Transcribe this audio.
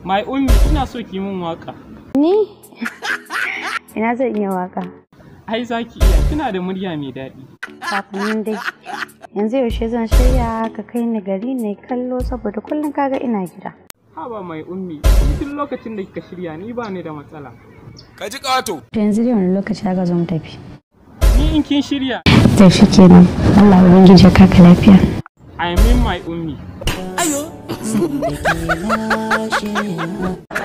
My ummi ina so ki min waka. Ni? Ina zan iya waka. Ai zaki iya, kina da murya mai daɗi. Kafin dai. Yanzu yaushe zan shirya ka kai ni gari ne kallo saboda kullum kaga ina gida. Haba mai ummi, duk lokacin da kika shirya ni ba ni da matsala. Ka ji ƙato. To yanzu dai wani lokaci aka zo mu tafi. Ni in kin shirya. To shikenan. Allah ubangiji ya kaka lafiya. I mean my ummi. Ayo.